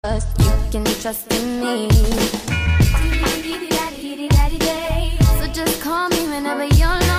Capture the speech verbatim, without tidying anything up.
You can trust in me. So just call me whenever you're